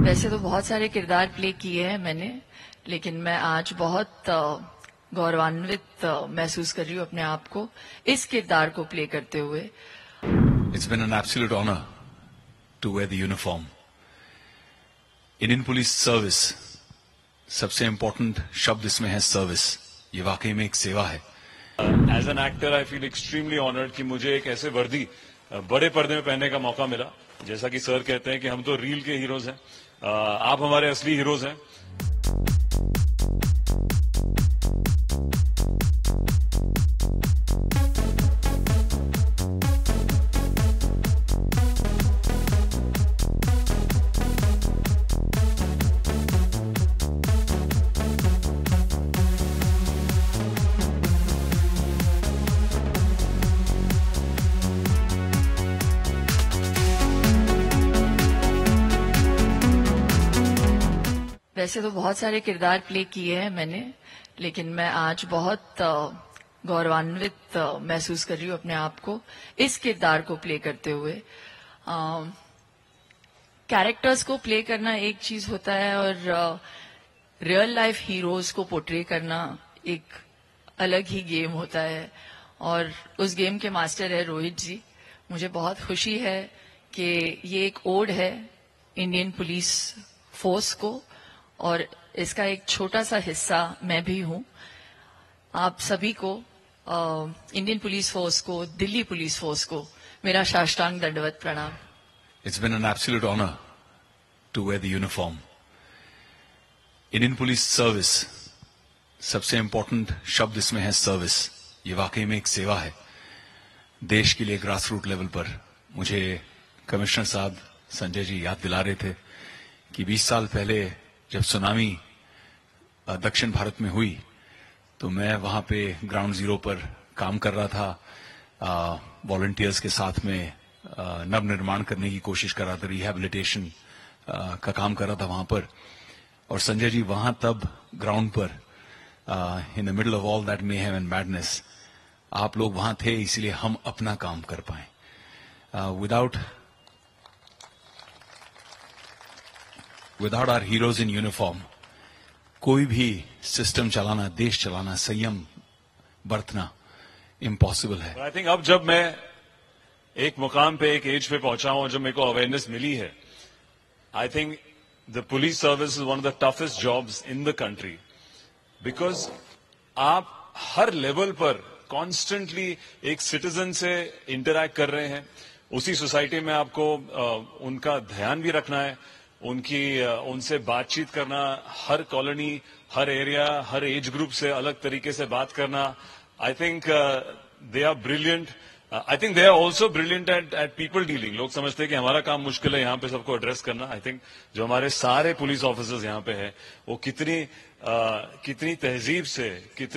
वैसे तो बहुत सारे किरदार प्ले किए हैं मैंने, लेकिन मैं आज बहुत गौरवान्वित महसूस कर रही हूँ अपने आप को इस किरदार को प्ले करते हुए। It's been an absolute honor to wear the uniform. Indian police service, सबसे इम्पोर्टेंट शब्द इसमें है सर्विस। ये वाकई में एक सेवा है। As an actor I feel extremely honoured कि मुझे एक ऐसे वर्दी बड़े पर्दे में पहनने का मौका मिला। जैसा कि सर कहते हैं कि हम तो रील के हीरोज हैं, आप हमारे असली हीरोज हैं। वैसे तो बहुत सारे किरदार प्ले किए हैं मैंने, लेकिन मैं आज बहुत गौरवान्वित महसूस कर रही हूँ अपने आप को इस किरदार को प्ले करते हुए। कैरेक्टर्स को प्ले करना एक चीज होता है और रियल लाइफ हीरोज को पोर्ट्रे करना एक अलग ही गेम होता है, और उस गेम के मास्टर है रोहित जी। मुझे बहुत खुशी है कि ये एक ओड है इंडियन पुलिस फोर्स को, और इसका एक छोटा सा हिस्सा मैं भी हूं। आप सभी को, इंडियन पुलिस फोर्स को, दिल्ली पुलिस फोर्स को मेरा साष्टांग दंडवत प्रणाम। It's been an absolute honor to wear the uniform. Indian police service, सबसे इम्पोर्टेंट शब्द इसमें है सर्विस। ये वाकई में एक सेवा है देश के लिए। ग्रास रूट लेवल पर मुझे कमिश्नर साहब संजय जी याद दिला रहे थे कि 20 साल पहले जब सुनामी दक्षिण भारत में हुई तो मैं वहां पे ग्राउंड जीरो पर काम कर रहा था, वॉलंटियर्स के साथ में नव निर्माण करने की कोशिश कर रहा था, रिहैबिलिटेशन का काम कर रहा था वहां पर। और संजय जी वहां तब ग्राउंड पर in the middle of all that mayhem and madness आप लोग वहां थे, इसलिए हम अपना काम कर पाए। Without our heroes in uniform कोई भी सिस्टम चलाना, देश चलाना, संयम बरतना इम्पॉसिबल है। आई थिंक अब जब मैं एक मुकाम पे, एक एज पे पहुंचा हूं, जब मेरे को अवेयरनेस मिली है, I think the police service is one of the toughest jobs in the country, because आप हर लेवल पर कॉन्स्टेंटली एक सिटीजन से इंटरैक्ट कर रहे हैं। उसी सोसाइटी में आपको उनका ध्यान भी रखना है, उनसे बातचीत करना, हर कॉलोनी, हर एरिया, हर एज ग्रुप से अलग तरीके से बात करना। I think they are brilliant. I think they are also brilliant at people dealing. लोग समझते हैं कि हमारा काम मुश्किल है यहाँ पे सबको एड्रेस करना। आई थिंक जो हमारे सारे पुलिस ऑफिसर्स यहाँ पे हैं वो कितनी तहजीब से,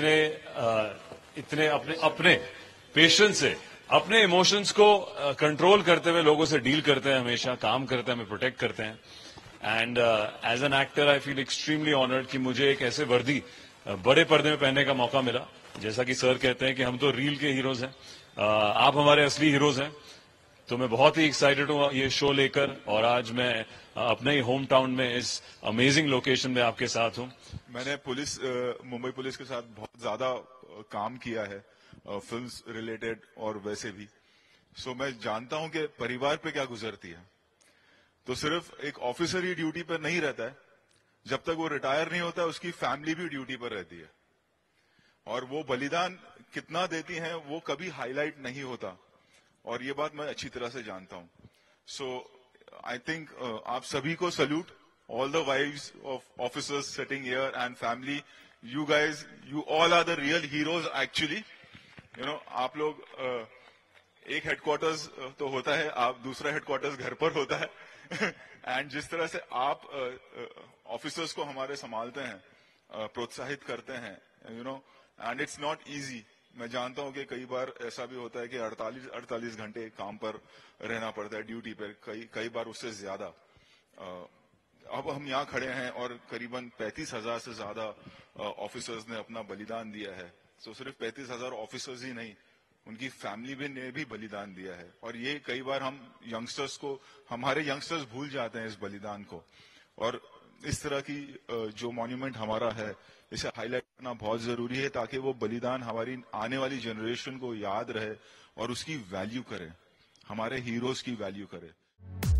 इतने अपने पेशेंस से, अपने इमोशंस को कंट्रोल करते हुए लोगों से डील करते हैं, हमेशा काम करते हैं, हमें प्रोटेक्ट करते हैं। And as an actor I feel extremely honoured कि मुझे एक ऐसे वर्दी बड़े पर्दे में पहनने का मौका मिला। जैसा कि सर कहते हैं कि हम तो रील के हीरोज हैं, आप हमारे असली हीरोज हैं। तो मैं बहुत ही एक्साइटेड हूँ ये शो लेकर, और आज मैं अपने ही होम टाउन में इस अमेजिंग लोकेशन में आपके साथ हूँ। मैंने मुंबई पुलिस के साथ बहुत ज्यादा काम किया है, फिल्म्स रिलेटेड और वैसे भी। सो मैं जानता हूं कि परिवार पे क्या गुजरती है। तो सिर्फ एक ऑफिसर ही ड्यूटी पर नहीं रहता है, जब तक वो रिटायर नहीं होता है उसकी फैमिली भी ड्यूटी पर रहती है, और वो बलिदान कितना देती हैं वो कभी हाईलाइट नहीं होता, और ये बात मैं अच्छी तरह से जानता हूं। सो आई थिंक आप सभी को salute, all the wives of officers sitting here and family. You guys, you all are the real heroes actually. आप लोग एक हेडक्वार्टर्स तो होता है, आप दूसरा हेडक्वार्टर्स घर पर होता है। एंड जिस तरह से आप ऑफिसर्स को हमारे संभालते हैं, प्रोत्साहित करते हैं, एंड इट्स नॉट इजी। मैं जानता हूं कि कई बार ऐसा भी होता है कि 48 घंटे काम पर रहना पड़ता है, ड्यूटी पर, कई बार उससे ज्यादा। अब हम यहाँ खड़े हैं और करीबन 35,000 से ज्यादा ऑफिसर्स ने अपना बलिदान दिया है। तो सिर्फ 35,000 ऑफिसर्स ही नहीं, उनकी फैमिली ने भी बलिदान दिया है। और ये कई बार हम यंगस्टर्स को, हमारे यंगस्टर्स भूल जाते हैं इस बलिदान को। और इस तरह की जो मॉन्यूमेंट हमारा है इसे हाईलाइट करना बहुत जरूरी है ताकि वो बलिदान हमारी आने वाली जनरेशन को याद रहे और उसकी वैल्यू करे, हमारे हीरोज की वैल्यू करे।